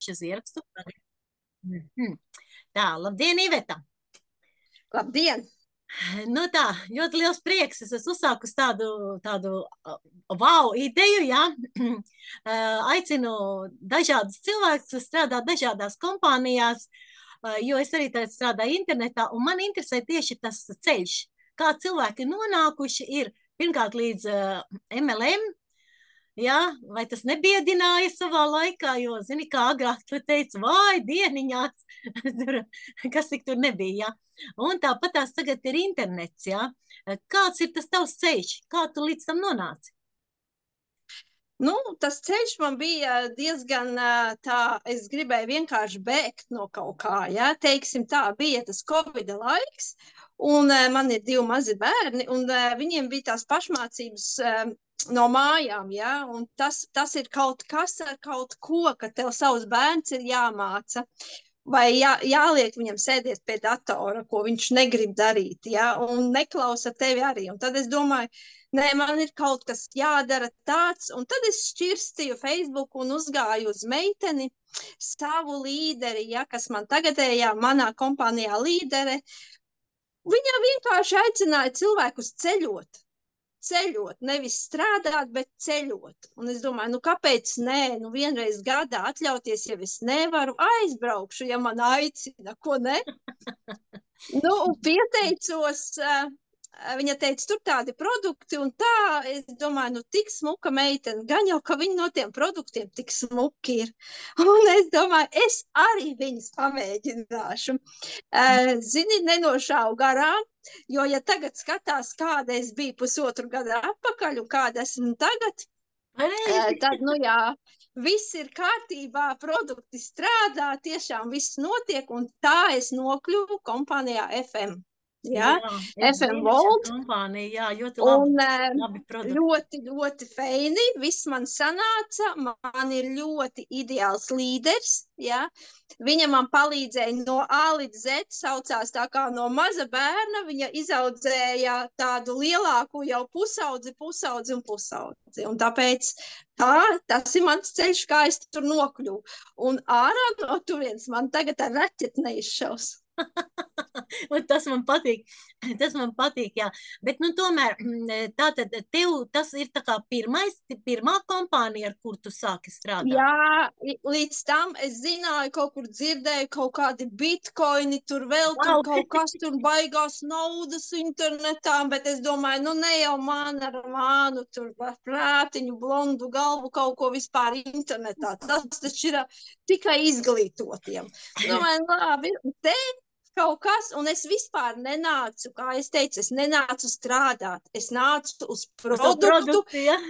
uz ierakstu. Mhm. Tā, labdien, Iveta! Labdien! Nu tā, ļoti liels prieks. Es esmu uzsākusi tādu wow ideju, jā. Aicinu dažādus cilvēkus, kas strādā dažādās kompānijās, jo es arī tagad strādāju internetā, un man interesē tieši tas ceļš, kā cilvēki nonākuši ir pirmkārt līdz MLM. Jā, vai tas nebiedināja savā laikā, jo, zini, kā agrāk tu teici, vai dieniņās, kas tik tur nebija, jā. Un tāpat tās tagad ir internets, jā. Kāds ir tas tavs ceļš? Kā tu līdz tam nonāci? Nu, tas ceļš man bija diezgan tā, es gribēju vienkārši bēgt no kaut kā, ja, teiksim tā, bija tas Covida laiks, un man ir 2 mazi bērni, un viņiem bija tās pašmācības no mājām, ja, un tas ir kaut kas ar kaut ko, ka tev savus bērns ir jāmāca, vai jāliek viņam sēdiet pie datora, ko viņš negrib darīt, ja, un neklausa tevi arī, un tad es domāju, nē, man ir kaut kas jādara tāds, un tad es šķirstīju Facebook un uzgāju uz meiteni, savu līderi, ja, kas man tagadējā manā kompānijā līdere. Viņa vienkārši aicināja cilvēkus ceļot, nevis strādāt, bet ceļot. Un es domāju, nu kāpēc nē, nu vienreiz gadā atļauties, ja es nevaru, aizbraukšu, ja man aicina, ko ne? Nu, pieteicos, viņa teica, tur tādi produkti, un tā, es domāju, nu tik smuka meitene, gan jau, ka viņa no tiem produktiem tik smuki ir. Un es domāju, es arī viņas pamēģināšu. Zini, nenošāvu garām, jo, ja tagad skatās, kāda es biju pusotru gadu atpakaļ un kāda esmu tagad, tad, nu jā, viss ir kārtībā, produkti strādā, tiešām viss notiek, un tā es nokļuvu kompānijā FM. Ja? FM Volt. Kompānija, jā, ļoti labi produkti. Ļoti feini, viss man sanāca, man ir ļoti ideāls līderis, ja? Viņa man palīdzēja no A līdz Z, saucās tā kā no maza bērna, viņa izaudzēja tādu lielāku jau pusaudzi, un tāpēc tas ir mans ceļš, kā es tur nokļuvu, un ārā no turienes man tagad ar raķeti neizšaus. Tas man patīk, jā. Bet, nu, tomēr, tātad tev tas ir tā kā pirmā kompānija, ar kur tu sāki strādāt? Jā, līdz tam es zināju, kaut kur dzirdēju kaut kādi bitkoini, tur vēl tur kaut kas, tur baigās naudas internetā, bet es domāju, nu, ne jau man ar mānu, tur prātiņu, blondu galvu, kaut ko vispār internetā. Tas taču ir tikai izglītotiem. Domāju, labi, te kaut kas, un es vispār nenācu, kā es teicu, es nenācu strādāt, es nācu uz produktu,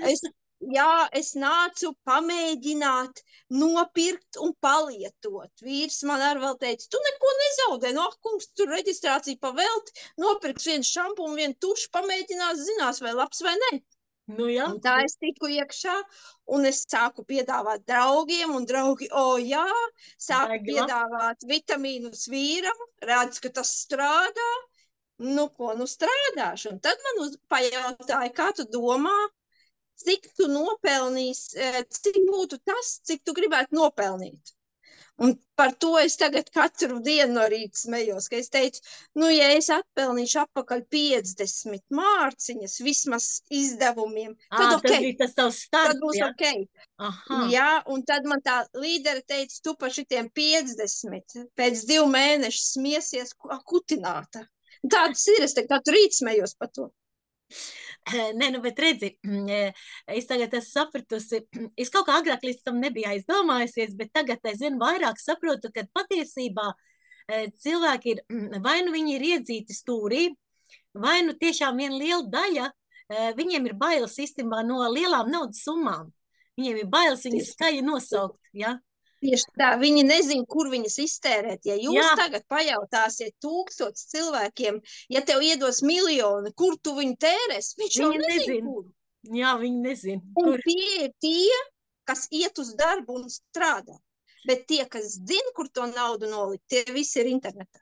es nācu pamēģināt, nopirkt un palietot. Vīrs man arī vēl teica, tu neko nezaudē, no kungs, tur reģistrācija pavelti, nopirks vienu šampu un vienu tušu, pamēģinās, zinās, vai labs vai ne. Nu, jā. Un tā es tiku iekšā, un es sāku piedāvāt draugiem, un draugi, jā, sāku piedāvāt vitamīnus vīram, redzu, ka tas strādā, nu ko, nu strādāšu. Un tad man pajautāja, kā tu domā, cik tu nopelnīsi, cik būtu tas, cik tu gribētu nopelnīt. Un par to es tagad katru dienu no rīta smejos, ka es teicu, nu, ja es atpelnīšu atpakaļ 50 mārciņas vismaz izdevumiem, tad ok. Tas bija tas tavs starts, tad būs ja? ok. Aha. Jā, un tad man tā līdere teica, tu par šitiem 50, pēc 2 mēnešu smiesies kutināta. Tāds ir, es katru rīt smejos par to. Nē, nu, bet redzi, es tagad esmu sapratusi, es kaut kā agrāk līdz tam nebiju aizdomājusies, bet tagad aizvien vairāk saprotu, ka patiesībā cilvēki ir, vai nu viņi ir iedzīti stūrī, vai nu tiešām viena liela daļa, viņiem ir bailes īstenībā no lielām naudas summām. Viņiem ir bailes viņas skaļi nosaukt, ja? Tieši tā, viņi nezin, kur viņas iztērēt. Ja jūs tagad pajautāsiet 1000 cilvēkiem, ja tev iedos 1 miljonu, kur tu viņu tērēs, viņš jau nezin, kur. Jā, viņi nezin. Un tie ir tie, kas iet uz darbu un strādā. Bet tie, kas zina, kur to naudu nolikt, tie visi ir internetā.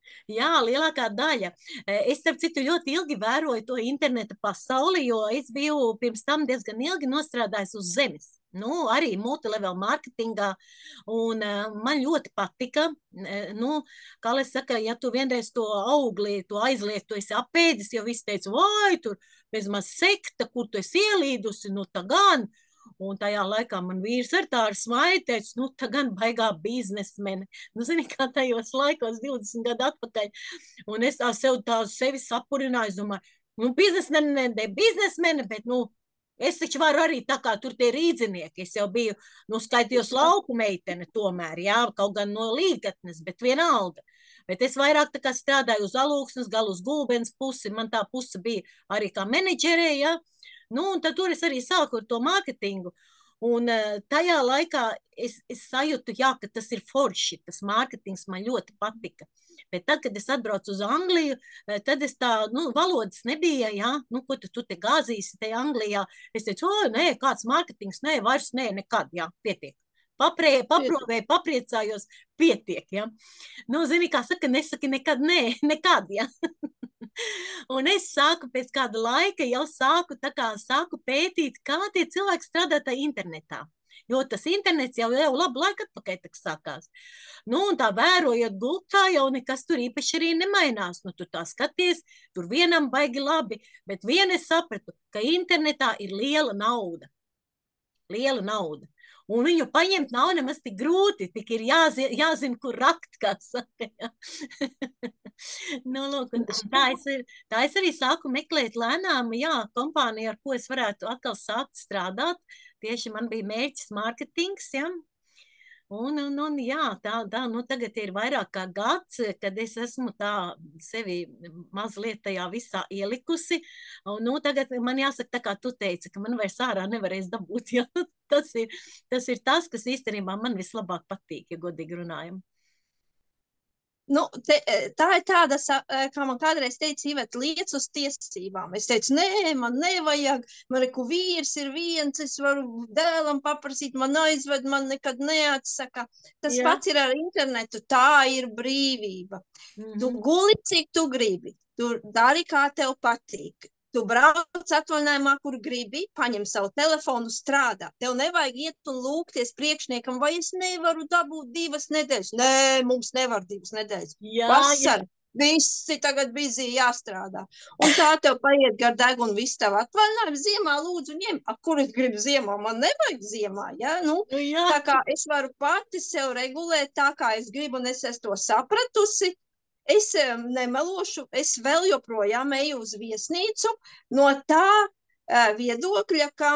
Jā, lielākā daļa. Es, starp citu, ļoti ilgi vēroju to interneta pasauli, jo es biju pirms tam diezgan ilgi nostrādājis uz zemes. Nu, arī multilevel mārketingā, un man ļoti patika, nu, kā lai saka, ja tu vienreiz to augli, to aizliek, tu esi apēdis, jo visi teica, vai, tur bezmaz sekta, kur tu esi ielīdusi, nu, tā gan. Un tajā laikā man vīrs ar tā ar smaidu teica, nu, tā gan baigā biznesmene. Nu, zini, kā tajos laikos 20 gadu atpakaļ. Un es tā sevi sapurināju, domāju, nu, biznesmene, bet, nu, es taču varu arī tā kā tur tie rīdzinieki. Es jau biju, nu, skaitījos lauku meitene tomēr, jā, kaut gan no līgatnes, bet vienalga. Bet es vairāk tā kā strādāju uz Alūksnes, galu uz Gulbens pusi, man tā puse bija arī kā menedžerē, jā. Nu, un tad tur es arī sāku ar to mārketingu. Un tajā laikā es sajūtu, jā, ka tas ir forši, tas mārketings man ļoti patika. Bet tad, kad es atbraucu uz Angliju, tad es tā, nu, valodas nebija, jā, nu, ko tu te gāzīsi te Anglijā. Es teicu, o, nē, kāds mārketings, nē, vairs nē, nekad, jā, pietiek. Paprovēju, papriecājos, pietiek, jā. Nu, zini, kā saka, nesaki nekad, nē, nekad, jā. Un es sāku pēc kāda laika, jau sāku pētīt, kā tie cilvēki strādā tajā internetā. Jo tas internets jau labu laiku atpakaļ sākās. Nu, un tā vērojot gultā, jau nekas tur īpaši arī nemainās. Nu, tu tā skaties, tur vienam baigi labi, bet vien es sapratu, ka internetā ir liela nauda. Liela nauda. Un viņu paņemt nav nemaz tik grūti, tik ir jāzina, kur rakt, kā saka. Nu, lūk, tā es arī sāku meklēt lēnām, jā, kompāniju, ar ko es varētu atkal sākt strādāt. Tieši man bija mērķis mārketings, jā. Un jā, tā, nu tagad ir vairāk kā gads, kad es esmu tā sevi mazliet tajā visā ielikusi. Un, nu, tagad man jāsaka, tā kā tu teici, ka man vairs ārā nevarēs dabūt, jā. Tas ir tas, kas īstenībā man vislabāk patīk, ja godīgi runājam. Nu, tā ir tāda, kā man kādreiz teica, Iveta, liec uz tiesībām. Es teicu, nē, man nevajag, man reku vīrs ir viens, es varu dēlam paprasīt, man aizved, man nekad neatsaka. Tas pats ir ar internetu, tā ir brīvība. Tu guli, cik tu gribi, tu dari, kā tev patīk. Tu brauc atvaļinājumā, kur gribi, paņem savu telefonu, strādā. Tev nevajag iet un lūgties priekšniekam, vai es nevaru dabūt 2 nedēļas. Nē, mums nevar 2 nedēļas. Vasar, visi tagad busy jāstrādā. Un tā tev paiet gar degunu visu tavu atvaļinājumu. Ziemā lūdzu ņem, kur es gribu ziemā, man nevajag ziemā, ja? Nu, tā kā es varu pati sev regulēt tā, kā es gribu, un es to sapratusi. Es nemelošu, es vēl joprojām eju uz viesnīcu no tā viedokļa, ka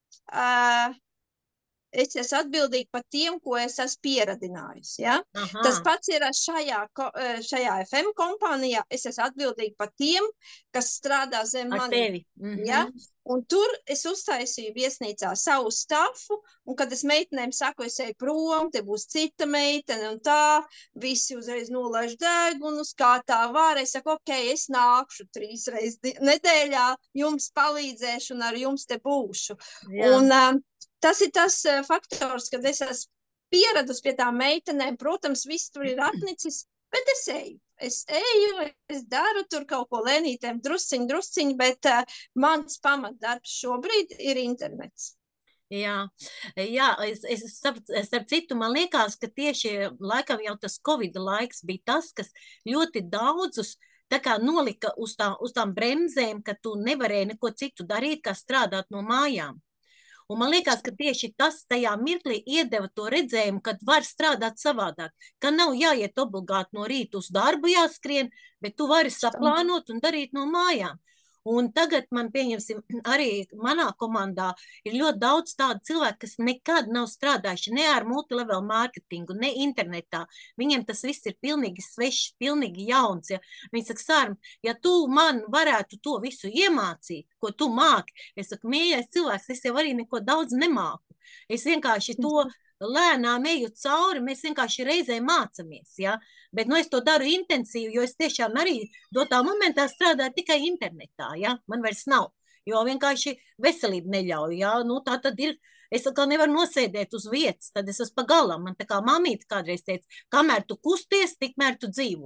es esmu atbildīga par tiem, ko es esmu pieradinājusi. Ja? Tas pats ir šajā FM kompānijā. Es esmu atbildīga par tiem, kas strādā zem mani. Ja? Un tur es uztaisīju viesnīcā savu stafu, un kad es meitenēm saku, es eju prom, te būs cita meitene, un tā, visi uzreiz nolaiž degunus, kā tā var. Es saku, ok, es nākšu 3 reizes nedēļā, jums palīdzēšu, un ar jums te būšu. Jā. Un tas ir tas faktors, kad es esmu pieradusi pie tām meitenēm, protams, viss tur ir atnicis, bet es eju. Es daru tur kaut ko lēnītēm, drusciņ, bet mans pamatdarbs šobrīd ir internets. Jā, starp citu, man liekas, ka tieši laikam jau tas Covid laiks bija tas, kas ļoti daudzus tā kā nolika uz tām bremzēm, ka tu nevarēji neko citu darīt, kā strādāt no mājām. Un man liekas, ka tieši tas tajā mirklī iedeva to redzējumu, kad var strādāt savādāk, ka nav jāiet obligāti no rīta uz darbu jāskrien, bet tu vari saplānot un darīt no mājām. Un tagad man, pieņemsim, arī manā komandā ir ļoti daudz tādu cilvēku, kas nekad nav strādājuši ne ar multilevel mārketingu, ne internetā. Viņiem tas viss ir pilnīgi svešs, pilnīgi jauns. Ja. Viņi saka, Sārm, ja tu man varētu to visu iemācīt, ko tu māki, es saku, mīļais cilvēks, es jau arī neko daudz nemāku. Es vienkārši to lēnām eju cauri, mēs vienkārši reizē mācamies, ja? Bet es to daru intensīvi, jo es tiešām arī dotā momentā strādāju tikai internetā, ja? Man vairs nav, jo vienkārši veselība neļauj, ja? Nu, tā tad ir, es atkal nevaru nosēdēt uz vietas, tad es esmu pa galam, man tā kā mamīte kādreiz teica, kamēr tu kusties, tikmēr tu dzīvo.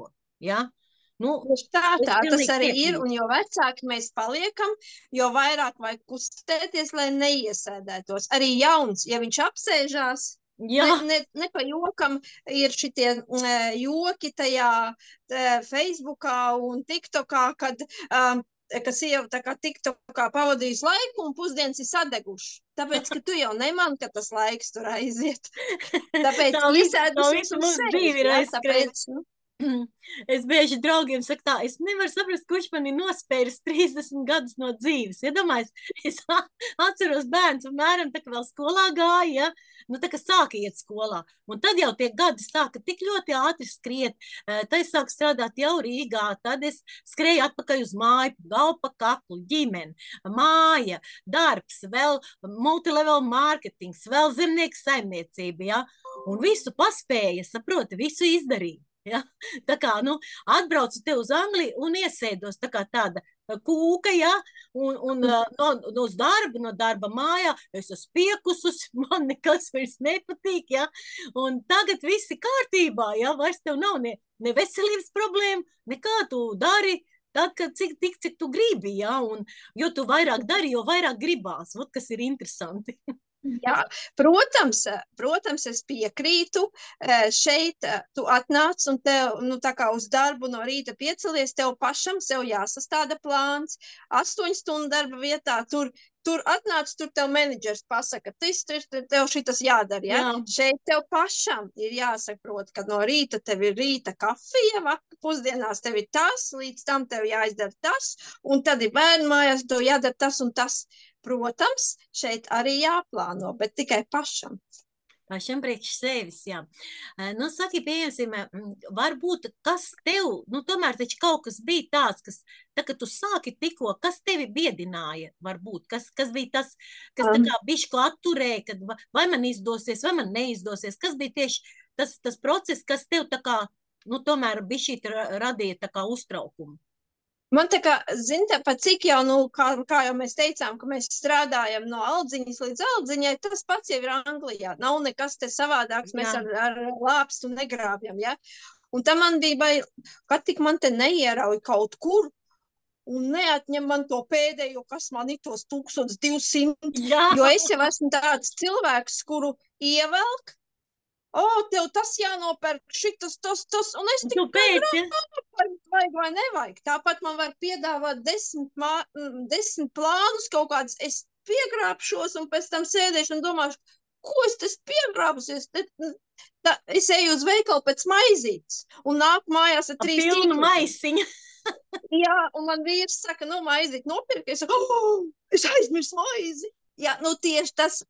Ja? Nu, Tieši tā tas pilnīgi arī ir, piekrītu. un jo vecāki mēs paliekam, jo vairāk vajag kustēties, lai neiesēdētos. Arī jauns, ja viņš apsēžās, Jā, ne pa jokam ir šitie joki tajā Facebookā un TikTokā, kad ka sieva tā kā TikTokā pavadījis laiku un pusdienas ir sadeguši. Tāpēc, ka tu jau nemani, ka tas laiks tur aiziet. Tāpēc tā iesēdusies visa uz mūsu sevis, dzīve ir ja? aizskrējusi. Tāpēc, nu, Es bieži draugiem saku tā, es nevaru saprast, kurš man ir nospēris 30 gadus no dzīves. Iedomājies, es atceros bērns, apmēram tā kā vēl skolā gāja, ja? Nu tā kā sāka iet skolā. Un tad jau tie gadi sāka tik ļoti ātri skriet. Tad es sāku strādāt jau Rīgā, tad es skrēju atpakaļ uz māju, galvu pa kaklu, ģimeni, māja, darbs, vēl multilevel mārketings, vēl zemnieku saimniecība, ja? Un visu paspēja, saproti, visu izdarīja. Ja? Tā kā, nu, atbraucu te uz Angliju un iesēdos tā kā tāda kūka, ja? Un uz darbu, no darba mājā, es esmu piekusus, man nekas vairs nepatīk, ja? Un tagad viss ir kārtībā, ja? Vairs tev nav ne veselības problēma, nekā tu dari, tad, kad cik tu gribi, ja? Un, jo tu vairāk dari, jo vairāk gribās, ot, kas ir interesanti. Jā, protams, es piekrītu. Šeit tu atnāc un tev, nu, tā kā uz darbu no rīta piecelies, tev pašam sev jāsastāda plāns. 8 stundu darba vietā, tur atnāc, tur tev menedžers pasaka, tev šitas jādara, ja? Jā. Šeit tev pašam ir jāsaprot, ka no rīta tev ir rīta kafija, pusdienās tev ir tas, līdz tam tev jāizdara tas, un tad ir bērnu mājās, tev jādara tas un tas. Protams, šeit arī jāplāno, bet tikai pašam. Pašam priekš sevis, jā. Nu, saki, pieņemsim, varbūt, kas tev, nu, tomēr taču kaut kas bija tāds, kas, tā, kad tu sāki tikko, kas tevi biedināja, varbūt, kas bija tas, kas tā kā bišķi atturēja, kad vai man izdosies, vai man neizdosies, kas bija tieši tas process, kas tev tā kā, nu, tomēr bišķi radīja tā kā uztraukumu? Man tā kā, pat cik jau, nu, kā jau mēs teicām, ka mēs strādājam no aldziņas līdz aldziņai, tas pats jau ir Anglijā. Nav nekas te savādāks, mēs ar lāpstu negrābjam, ja? Un tam man bija bail, kad tik man te neierauj kaut kur un neatņem man to pēdējo, kas man ir tos 1200, jo es jau esmu tāds cilvēks, kuru ievelk, tev tas jānopērk, šitas, tas, un es tikai vajag vai nevajag. Tāpat man var piedāvāt 10 plānus kaut kādas, es piegrābšos un pēc tam sēdēšu un domāšu, ko es piegrābusies? Es eju uz veikalu pēc maizītes un nāku mājās ar 3 pilnu maisiņu. Jā, un man vīrs saka, nu, maizīt nopirka. Es saku, es aizmirsu maizi. Jā, nu, tieši tas...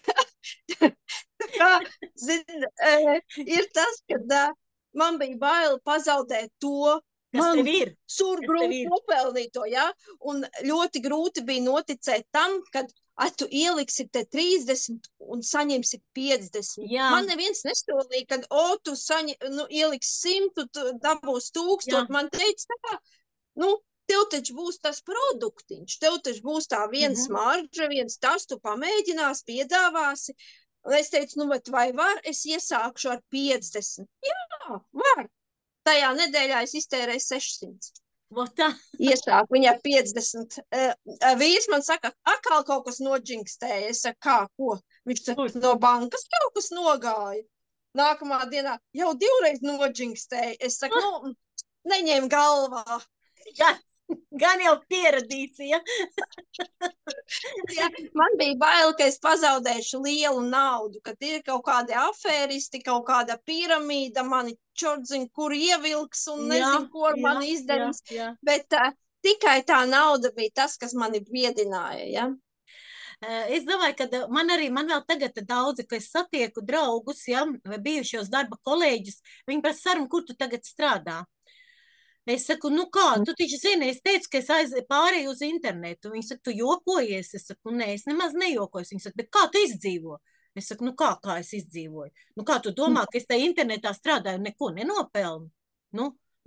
kā, zin, ir tas, kad man bija bail pazaudēt to, kas tev ir? Surgrūti nopelnīto, ja? Un ļoti grūti bija noticēt tam, kad tu ieliksi te 30 un saņemsi 50. Jā. Man neviens nestolīja, kad tu ieliksi 100, tu dabūs 1000. Jā. Man teica tā, nu, tev taču būs tas produktiņš, tev taču būs tā viens marža, viens tas, tu pamēģinās, piedāvāsi. Un es teicu, nu, bet vai var, es iesākšu ar 50. Jā, var. Tajā nedēļā es iztērēju 600. Iesāku viņa 50. Vīrs man saka, akal kaut kas nodžingstēja. Es saku, kā, ko? Viņš saka, no bankas kaut kas nogāja. Nākamā dienā jau 2 reiz nodžingstēja. Es saku, nu, neņem galvā. Gan jau pieradīts, ja? Ja, man bija bail, ka es pazaudēšu lielu naudu, kad ir kaut kādi afēristi, kaut kāda piramīda, mani čordziņ, kur ievilks un nezinu, ko ar mani izdarīs. Jā. Bet tikai tā nauda bija tas, kas mani biedināja, ja? Es domāju, ka man vēl tagad daudzi, ka es satieku draugus, ja, vai bijušos darba kolēģus, viņi prasa, Sarma, kur tu tagad strādā? Es saku, nu kā, tu taču zini, es teicu, ka es pārēju uz internetu. Viņi saka, tu jokojies? Es saku, nē, es nemaz nejokojos. Viņi saka, bet kā tu izdzīvo? Es saku, nu kā es izdzīvoju? Nu kā tu domā, ka es tajā internetā strādāju, neko nenopelnu? Nu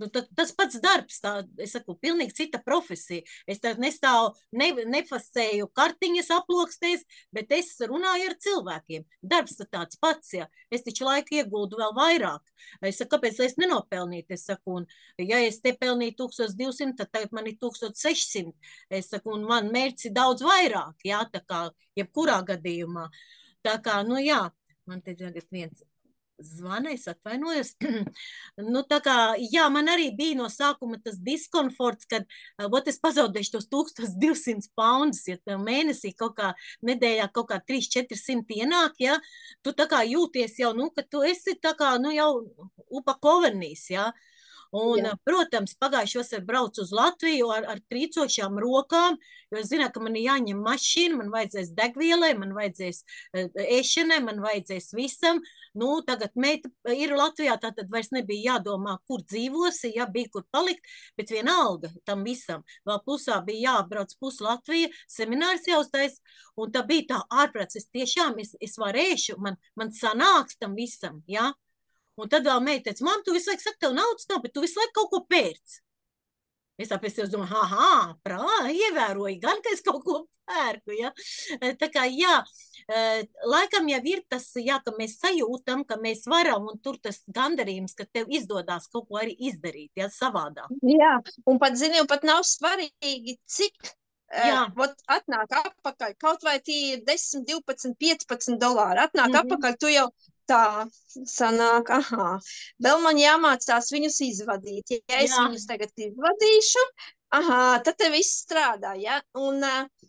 Nu, tas pats darbs, es saku, pilnīgi cita profesija. Es tad nestāvu, nefasēju kartiņas aplokstēs, bet es runāju ar cilvēkiem. Darbs tāds pats, ja. Es taču laiku iegūdu vēl vairāk. Es saku, kāpēc es nenopelnītu? Es saku, un ja es te pelnīju 1200, tad tagad man ir 1600. Es saku, un man mērķis ir daudz vairāk, jā, tā kā jebkurā gadījumā. Tā kā, nu jā, man te tagad viens zvana, es atvainojos. Nu, tā kā, jā, man arī bija no sākuma tas diskomforts, kad es pazaudēšu tos 1200 poundus, ja tev mēnesī kaut kā nedēļā kaut kā 300-400 ienāk, ja, tu tā kā jūties jau, nu, ka tu esi tā kā, nu, jau upakovenīs, ja. Un, protams, pagājuši vasar braucu uz Latviju ar trīcošām rokām, jo es zinu, ka man ir jāņem mašīna, man vajadzēs degvielai, man vajadzēs ēšanai, man vajadzēs visam. Nu, tagad meita ir Latvijā, tātad vairs nebija jādomā, kur dzīvosi, ja bija kur palikt, bet vienalga tam visam. Vēl pusā bija jābrauc pus Latvija, seminārs jāuztais, un tā bija tā ārprāts, es tiešām, es varēšu, man sanāks tam visam, ja? Un tad vēl meita teica, mam, tu visu laiku saki, tev naudas nav, bet tu visu laiku kaut ko pērc. Es tāpēc jau domāju, ievēroju gan, ka es kaut ko pērku, ja. Tā kā, jā, laikam jau ir tas, jā, ka mēs sajūtam, ka mēs varam, un tur tas gandarījums, ka tev izdodās kaut ko arī izdarīt, ja, savādāk. Jā, un pat, zini, pat nav svarīgi, cik atnāk apakaļ, kaut vai tie 10, 12, 15 dolāri, atnāk apakaļ, tu jau tā sanāk, vēl man jāmācās viņus izvadīt. Ja es viņus tagad izvadīšu, tad te viss strādā, ja? Un,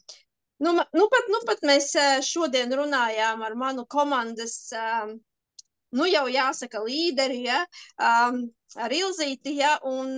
nu pat mēs šodien runājām ar manu komandas, nu jau jāsaka līderi, ja? Ar Ilzīti, ja? Un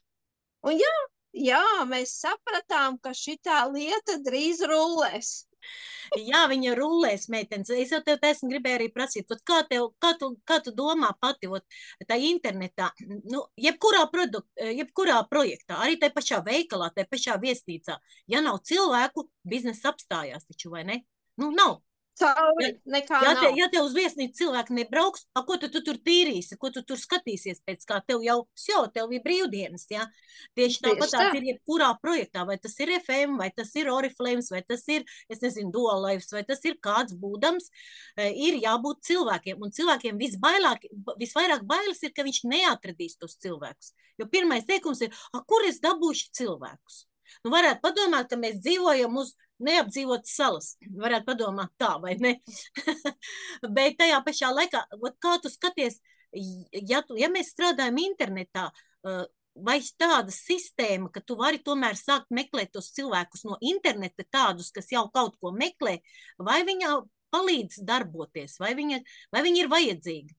jā, mēs sapratām, ka šitā lieta drīz rullēs. Jā, viņa rullēs, meitenes. Es jau tev taisni gribēju arī prasīt, kā tu domā pati, tā internetā, nu, jebkurā projektā, arī tai pašā veikalā, tai pašā viesnīcā, ja nav cilvēku, biznesa apstājās taču, vai ne? Nu, nav. Nekā nav. Ja tev uz viesnīcu cilvēki nebrauks, ko tu tur tīrīsi, ko tu tur skatīsies pēc kā, tev jau, tev ir brīvdienas, ja? Tieši tāpat ir jebkurā projektā, vai tas ir FM, vai tas ir Oriflames, vai tas ir, es nezinu, Dual Lives, vai tas ir kāds būdams, ir jābūt cilvēkiem, un cilvēkiem visvairāk bailes ir, ka viņš neatradīs tos cilvēkus, jo pirmais teikums ir, kur es dabūšu cilvēkus? Nu, varētu padomāt, ka mēs dzīvojam uz neapdzīvotas salas. Varētu padomāt tā, vai ne? Bet tajā pašā laikā, kā tu skaties, ja mēs strādājam internetā, vai tāda sistēma, ka tu vari tomēr sākt meklēt tos cilvēkus no interneta tādus, kas jau kaut ko meklē, vai viņa palīdz darboties, vai viņa ir vajadzīga?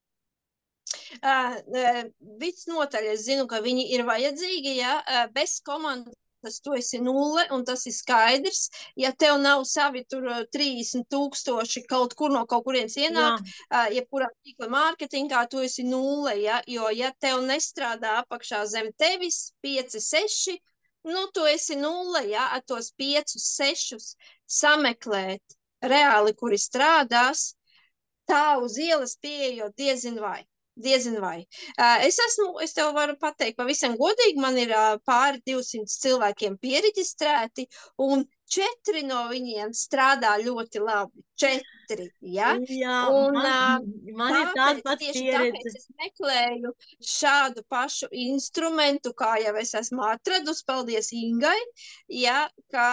Visnotaļ es zinu, ka viņi ir vajadzīgi, ja, bez komandas tu esi nulle, un tas ir skaidrs. Ja tev nav savi tur 30,000 kaut kur no kaut kurienes ienāk, jebkurā tīkla mārketingā, tu esi nulle, ja, jo ja tev nestrādā apakšā zem tevis 5, 6, nu tu esi nulle, ja, ar tos 5, 6 sameklēt reāli, kuri strādās, tā uz ielas pieejot diezin vai. Es tev varu pateikt, pavisam godīgi, man ir pāri 200 cilvēkiem piereģistrēti, un 4 no viņiem strādā ļoti labi. 4, ja? Jā, un man ir tāda pati pieredze. Tāpēc es meklēju šādu pašu instrumentu, kā jau es esmu atradusi, paldies Ingai, ja, ka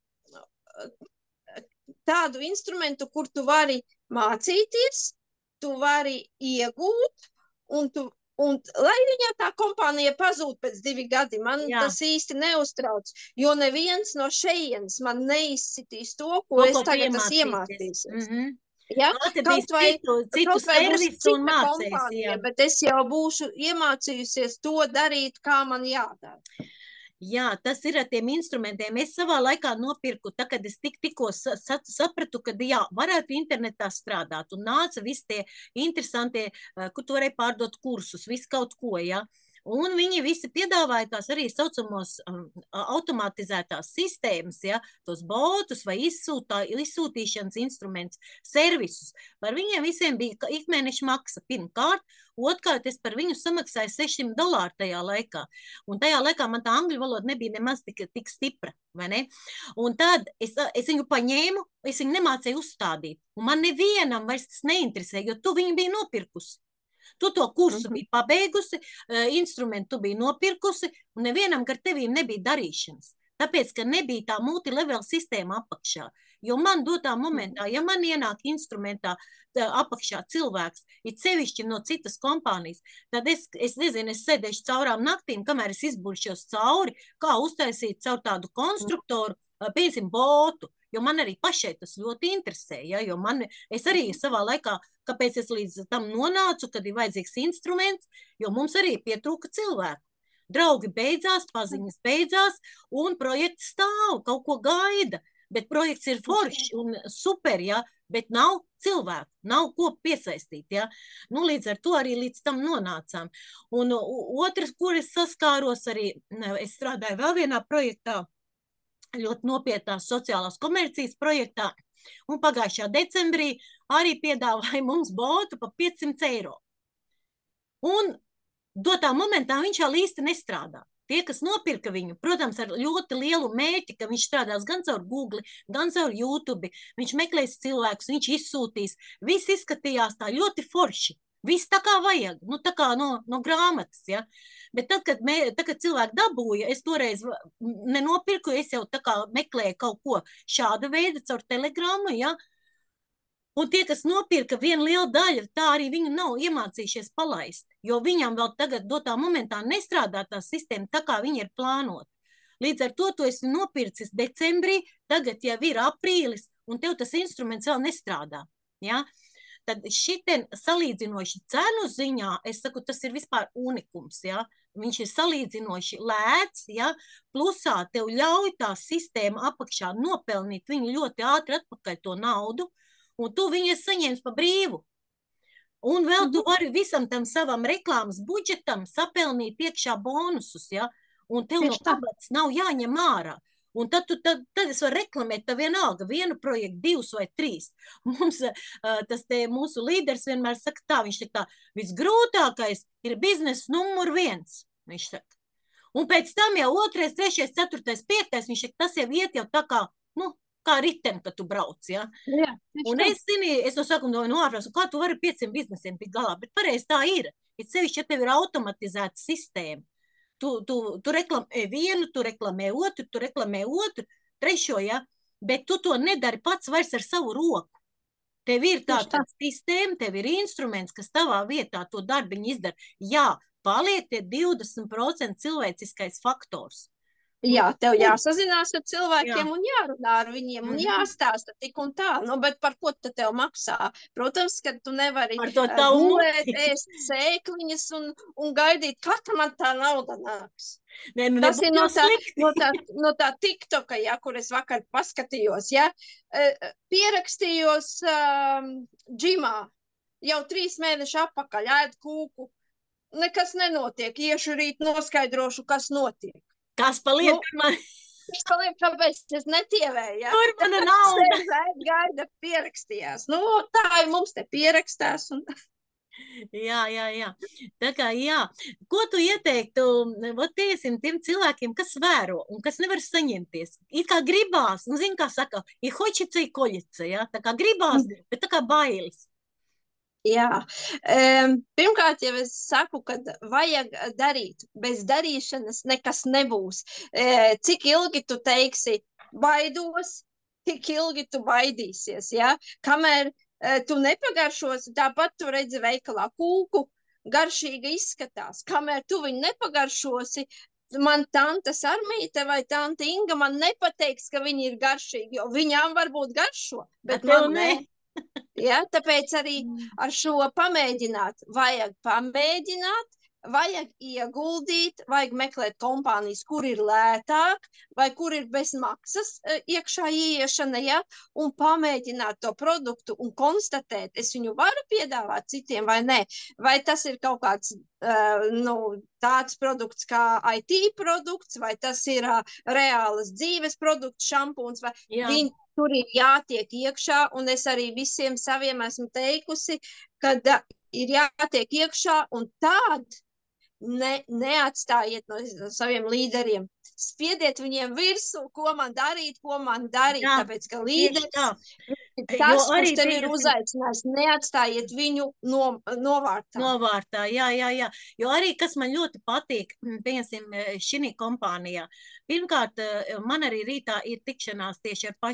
tādu instrumentu, kur tu vari mācīties, tu vari iegūt, un lai viņā tā kompānija pazūd pēc 2 gadi, man tas īsti neuztrauc, jo neviens no šejienes man neizsitīs to, ko es tagad iemācīsies. Ja? Kaut vai būs cita kompānija, bet es jau būšu iemācījusies to darīt, kā man jādara. Jā, tas ir ar tiem instrumentiem. Es savā laikā nopirku, tā, kad es tikko sapratu, ka jā, varētu internetā strādāt, un nāca visi tie interesantie, kur tu varēji pārdot kursus, visu kaut ko, jā. Un viņi visi piedāvāja tās arī saucamos automatizētās sistēmas, ja, tos botus vai izsūtīšanas instrumentus, servisus. Par viņiem visiem bija ikmēneša maksa pirmkārt, otrkārt es par viņu samaksāju $600 tajā laikā. Un tajā laikā man tā angļu valoda nebija nemaz tik stipra, vai ne? Un tad es viņu paņēmu, es viņu nemācēju uzstādīt. Un man nevienam vairs tas neinteresē, jo tu viņu biji nopirkusi. Tu to kursu biji pabeigusi, instrumentu tu biji nopirkusi, un nevienam ar tevīm nebija darīšanas. Tāpēc, ka nebija tā multilevel sistēma apakšā. Jo man dotā momentā, ja man ienāk instrumentā apakšā cilvēks, it sevišķi no citas kompānijas, tad es nezinu, es sēdēšu caurām naktīm, kamēr es izburšos cauri, kā uztaisīt caur tādu konstruktoru, piemēram, botu. Jo man arī pašai tas ļoti interesē, ja, jo es arī savā laikā, kāpēc es līdz tam nonācu, kad ir vajadzīgs instruments, jo mums arī pietrūka cilvēku. Draugi beidzās, paziņas beidzās, un projekts stāv, kaut ko gaida, bet projekts ir foršs un super, ja, bet nav cilvēku, nav ko piesaistīt, ja. Nu, līdz ar to arī līdz tam nonācām. Un otrs, kur es saskāros arī, es strādāju vēl vienā projektā, ļoti nopietnās sociālās komercijas projektā, un pagājušā decembrī arī piedāvāja mums botu pa €500. Un dotā momentā viņš jau īsti nestrādā. Tie, kas nopirka viņu, protams, ar ļoti lielu mērķi, ka viņš strādās gan caur Google, gan caur YouTube, viņš meklēs cilvēkus, viņš izsūtīs, viss izskatījās tā ļoti forši. Viss tā kā vajag, nu tā kā no grāmatas, ja. Bet tad, kad cilvēki dabūja, es toreiz nenopirku, es jau tā kā meklēju kaut ko šāda veida caur telegramu, ja. Un tie, kas nopirka viena liela daļa, tā arī viņu nav iemācījušies palaist, jo viņam vēl tagad dotā momentā nestrādā tā sistēma tā, kā viņi ir plānot. Līdz ar to tu esi nopircis decembrī, tagad jau ir aprīlis, un tev tas instruments vēl nestrādā, ja. Tad šitien salīdzinoši cenu ziņā, es saku, tas ir vispār unikums, ja? Viņš ir salīdzinoši lēts, ja? Plusā tev ļauj tā sistēma apakšā nopelnīt viņu ļoti ātri atpakaļ to naudu, un tu viņu saņems pa brīvu. Un vēl tu vari visam tam savam reklāmas budžetam sapelnīt iekšā bonusus, ja? Un tev no kabatas nav jāņem ārā. Un tad es varu reklamēt tā vienalga, vienu projektu, 2 vai 3. Mums tas te mūsu līderis vienmēr saka tā, viņš saka tā, visgrūtākais ir biznesa numur 1, viņš saka. Un pēc tam jau 2., 3., 4., 5, viņš saka, tas jau iet jau tā kā, nu, kā riten, kad tu brauc, ja. Jā, un es no sākuma ārprāstu, kā tu vari 500 biznesiem tik galā, bet pareizi tā ir. Ir sevišķi, ja tev ir automatizēta sistēma. Tu reklamē vienu, tu reklamē otru, trešo, ja? Bet tu to nedari pats vairs ar savu roku. Tev ir tāda sistēma, tev ir instruments, kas tavā vietā to darbiņu izdara. Jā, paliek tie 20% cilvēciskais faktors. Jā, tev jāsazinās ar cilvēkiem un jārunā ar viņiem un jāstāsta tik un tā. Nu, bet par ko tad tev maksā? Protams, ka tu nevari gulēt, ēst sēkliņas un gaidīt, kad man tā nauda nāks. Tas ir no tā TikToka, ja, kur es vakar paskatījos, ja. Pierakstījos džimā jau 3 mēneši atpakaļ, ēd kūku. Nekas nenotiek, iešu rīt noskaidrošu, kas notiek. Kas paliek man? Kas paliek, kāpēc es netievēju, ja? Tur mana nauda. Gaida pierakstījās. Nu, tā ir mums te pierakstās. Un... Jā. Tā kā, jā. Ko tu ieteiktu, tiesim tiem cilvēkiem, kas vēro un kas nevar saņemties? It kā gribās, nu, zin, kā saka, ir hočica, ir koļica, ja? Tā kā gribās, bet tā kā bailes. Jā, pirmkārt jau es saku, ka vajag darīt, bez darīšanas nekas nebūs. Cik ilgi tu teiksi baidos, tik ilgi tu baidīsies, ja? Kamēr tu nepagaršosi, tāpat tu redzi veikalā kūku, garšīga izskatās. Kamēr tu viņu nepagaršosi, man tante Sarmīte vai tante Inga man nepateiks, ka viņi ir garšīgi, jo viņām varbūt garšo, bet man ne. Ja, tāpēc arī ar šo pamēģināt, vajag pamēģināt, vajag ieguldīt, vajag meklēt kompānijas, kur ir lētāk, vai kur ir bez maksas iekšā ieiešana, ja, un pamēģināt to produktu un konstatēt, es viņu varu piedāvāt citiem vai nē, vai tas ir kaut kāds tāds produkts kā IT produkts, vai tas ir reālas dzīves produkts, šampūns, vai viņi tur ir jātiek iekšā, un es arī visiem saviem esmu teikusi, kad ir jātiek iekšā, un tād neatstājiet no saviem līderiem. Spiediet viņiem virsū, ko man darīt, tāpēc, ka līderis tas, kurš tevi ir uzaicinājis, neatstājiet viņu novārtā. Novārtā, jā. Jo arī, kas man ļoti patīk, piemēram, šī kompānijā, pirmkārt, man arī rītā ir tikšanās tieši ar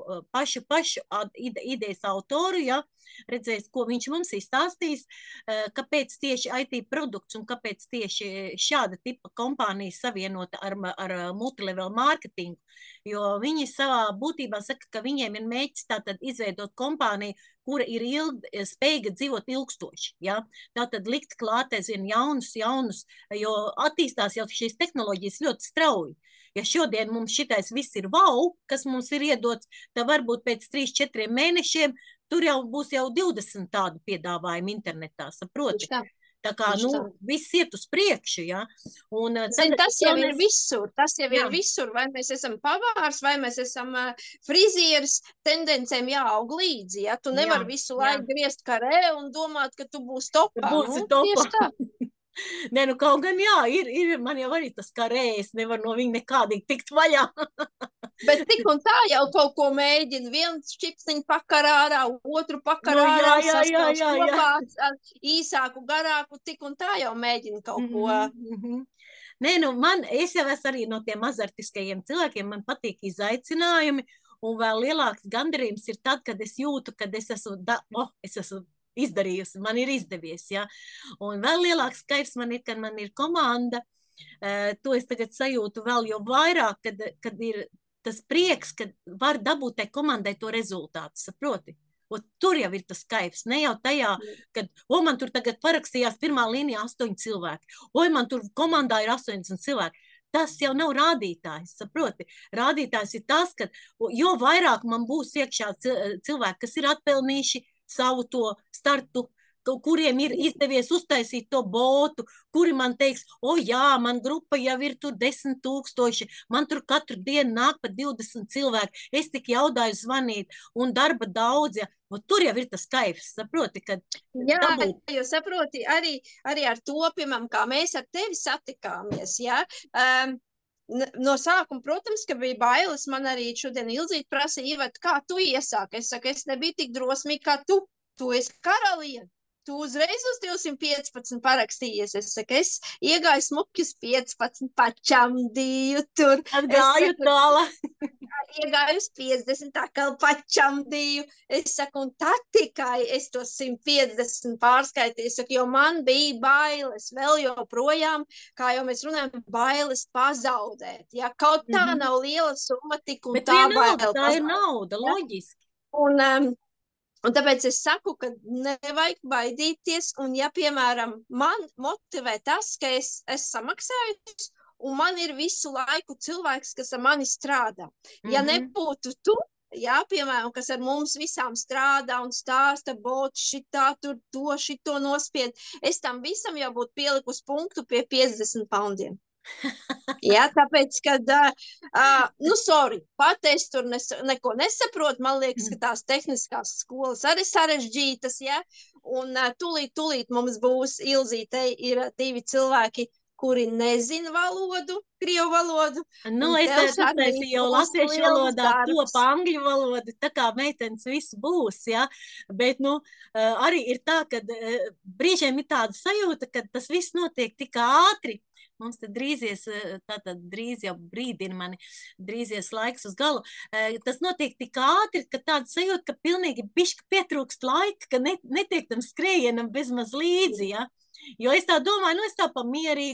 pašu idejas autoru, ja, redzēs, ko viņš mums izstāstīs, kāpēc tieši IT produkts un kāpēc tieši šāda tipa kompānijas savienota ar multilevel mārketingu, jo viņi savā būtībā saka, ka viņiem ir mērķis tātad izveidot kompāniju, kura ir spējīga dzīvot ilgstoši, ja? Tātad likt klāt, jaunus, jo attīstās jau šīs tehnoloģijas ļoti strauji. Ja šodien mums šitais viss ir kas mums ir iedots, tad varbūt pēc 3-4 mēnešiem tur jau būs 20 tādu piedāvājumu internetā, saproti? Tā kā, viss iet uz priekšu, ja? Un, tas jau ir visur, vai mēs esam pavārs, vai mēs esam frizieris, tendencēm jāaug līdzi, ja? Tu nevar visu laiku griezt karē un domāt, ka tu būsi topā. Būsi topā. Nē, kaut gan ir, man jau arī tas karējs, nevar no viņa nekādīgi tikt vaļā. Bet tik un tā jau kaut ko mēģina, viens čipsniņu pakarā ārā, otru pakarā ārā, sastāvs kopā, īsāku, garāku, tik un tā jau mēģina kaut ko. Nē, es jau esmu arī no tiem azartiskajiem cilvēkiem, man patīk izaicinājumi, un vēl lielāks gandarījums ir tad, kad es jūtu, kad es esmu izdarījusi, man ir izdevies, ja. Un vēl lielāks kaifs man ir, kad man ir komanda, to es tagad sajūtu vēl jau vairāk, kad ir tas prieks, kad var dabūt tai komandai to rezultātu, saproti? Un tur jau ir tas kaifs, ne jau tajā, kad, man tur tagad parakstījās pirmā līnijā 8 cilvēki, man tur komandā ir 80 cilvēki. Tas jau nav rādītājs, saproti? Rādītājs ir tas, ka jo vairāk man būs iekšā cilvēki, kas ir atpelnījuši savu to startu, kuriem ir izdevies uztaisīt to botu, kuri man teiks, man grupa jau ir tur 10 000, man tur katru dienu nāk pa 20 cilvēki, es tik jaudāju zvanīt, un darba daudz, ja. Tur jau ir tas kaifs, saproti, kad jo saproti, arī ar to, piemēram, kā mēs ar tevi satikāmies, ja, no sākuma, protams, ka bija bailes, man arī šodien Ilzīte prasīja, Ivet, kā tu iesāki? Es saku, es nebiju tik drosmīgi kā tu esi karaliene. Tu uzreiz uz 215 parakstījies. Es saku, es iegāju smuki uz 15, pačamdīju tur. Atgāju tālāk. Iegāju uz 50, atkal pačamdīju. Es saku, un tad tikai es to 150 pārskaitīju. Es saku, jo man bija bailes vēl joprojām, kā jau mēs runājam, bailes pazaudēt. Ja kaut tā nav liela summa, tik un tā baila pazaudēt. Tā ir nauda, loģiski. Un tāpēc es saku, ka nevajag baidīties, un ja, piemēram, man motivē tas, ka es samaksāju, un man ir visu laiku cilvēks, kas ar mani strādā. Ja nebūtu tu, jā, piemēram, kas ar mums visām strādā un stāsta, šitā, tur to, šito nospied, es tam visam jau būtu pielikus punktu pie 50 poundiem. Jā, tāpēc, kad, pat es tur neko nesaprotu, man liekas, ka tās tehniskās skolas arī sarežģītas, jā, un tūlīt mums būs Ilzīte, ir 2 cilvēki, kuri nezina valodu, krievu valodu. Es taisīju jau latviešu valodā, top angļu valodu, tā kā meitenes viss būs, ja, bet, arī ir tā, ka brīžiem ir tāda sajūta, ka tas viss notiek tik ātri. Mums te drīz jau brīdina mani, drīzies laiks uz galu. Tas notiek tik ātri, ka tāda sajūta, ka pilnīgi bišķi pietrūkst laika, ka netiek tam skrējienam bezmaz līdzi, ja? Jo es tā domāju, es tā pa mierīgo,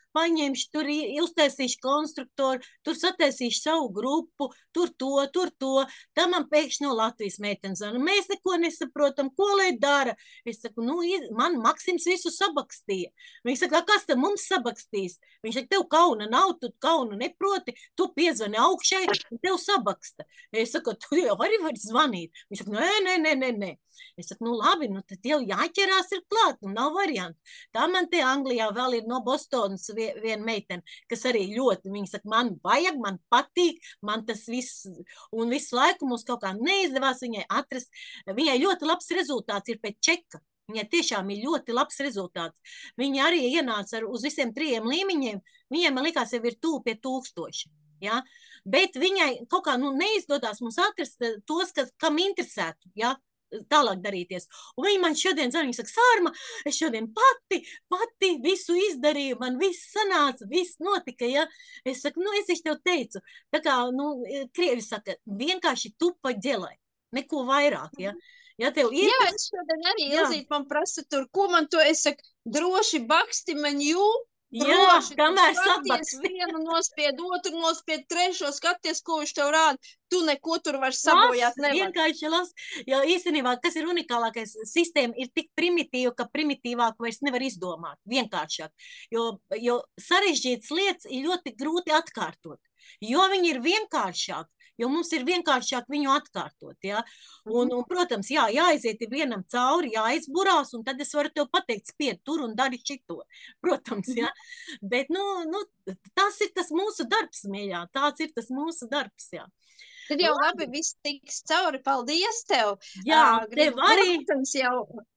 paņemšu, tur uztaisīšu konstruktoru, tur sataisīšu savu grupu, tur to. Tā man pēkšņi no Latvijas meitenes zvanīja. Mēs neko nesaprotam, ko lai dara. Es saku, nu, man Maksims visu sabakstīja. Viņš saka, kas tad mums sabakstīs? Viņš saka, tev kauna nav, tu kaunu neproti, tu piezvani augšai un tev sabaksta. Es saku, tu jau arī vari zvanīt. Viņš saka, nē. Es saku, nu labi, nu tad jau jāķerās ir klāt, nu nav variantu. Tā man te Anglijā vēl ir no Bostonas viena meitene, kas arī ļoti, viņa saka, man vajag, man patīk, man tas viss, un visu laiku mums kaut kā neizdevās viņai atrast. Viņai ļoti labs rezultāts ir pēc čeka. Viņai tiešām ir ļoti labs rezultāts. Viņa arī ienāca uz visiem 3 līmeņiem. Viņai, man likās, jau ir tuvu pie 1000. Ja? Bet viņai kaut kā neizdodās mums atrast tos, kam interesētu. Ja? Tālāk darīties. Un viņa man šodien zvanīja, saka, Sārma, es šodien pati visu izdarīju, man viss sanāca, viss notika, ja. Es saku, nu, es tev teicu, tā kā, krievi saka, vienkārši tu pa ģelai, neko vairāk, ja. Ja tev ir... Jā, es šodien arī Ilzīt man prasa tur, ko man to, es saku, droši baksti man Jā, kamēr sabaks. Vienu nospied, otru nospied, trešo, skaties, ko viņš tev rāda. Tu neko tur vairs sabojāt nevar. Vienkārši las, jo īstenībā, kas ir unikālākais, sistēma ir tik primitīva, ka primitīvāk vairs nevar izdomāt, vienkāršāk. Jo sarežģītas lietas ir ļoti grūti atkārtot, jo viņi ir vienkāršāk. Jo mums ir vienkāršāk viņu atkārtot, ja? Un, protams, jāaiziet vienam cauri, jāizburās, un tad es varu tev pateikt, spied tur un dari šito, protams, ja? Bet, tas ir tas mūsu darbs, mīļā, tāds ir tas mūsu darbs, jā. Tad jau labi, viss tiks cauri, paldies tev. Jā, tev arī. Protams, jau...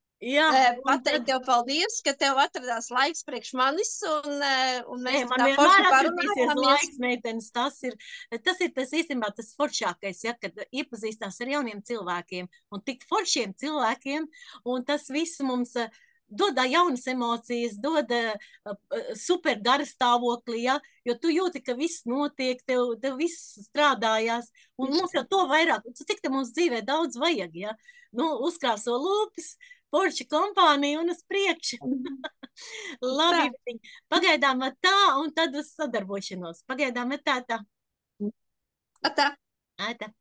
pateikt tev paldies, ka tev atradās laiks priekš manis, un mēs man vienmēr atradīsies laiks, meitenes, tas ir tas īstenībā tas foršākais, ja, kad iepazīstās ar jauniem cilvēkiem, un tik foršiem cilvēkiem, un tas viss mums dod jaunas emocijas, dod super garstāvokli, ja, jo tu jūti, ka viss notiek, tev viss strādājās, un mums jau to vairāk, cik te mums dzīvē daudz vajag, ja, uzkrāso lūpas, Porsche kompānija un uz priekšu. Labi, pagaidām tā, un tad uz sadarbošanos. Pagaidām tā. Tā. Tā.